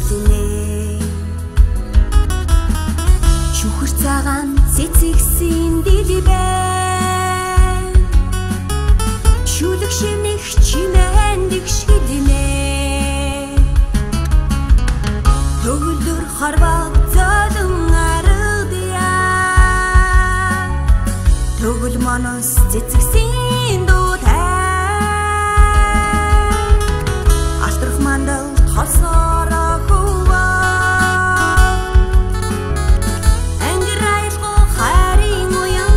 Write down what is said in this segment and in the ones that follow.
гэрэлтэнэ шүхэр цагаан цэцэгсэн дилибэ шүлэг шимнэх чимэн дэгшгэлнэ төгөлдөр харваг золон аргадя төгөл манас цэцэгсэн дуутай алтрах мандал хосороо хөвөө ангирайлго харин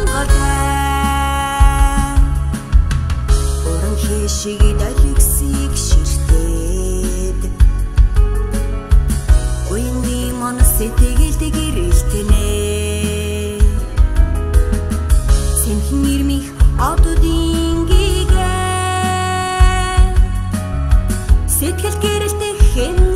уянгатай уран хэшиг далигсиг ширтээд уянди манас сэтгэлд гэрэлтэнэ сэнхэн ирмих ододын гэгээ сэтгэл гэрэлтэх хэн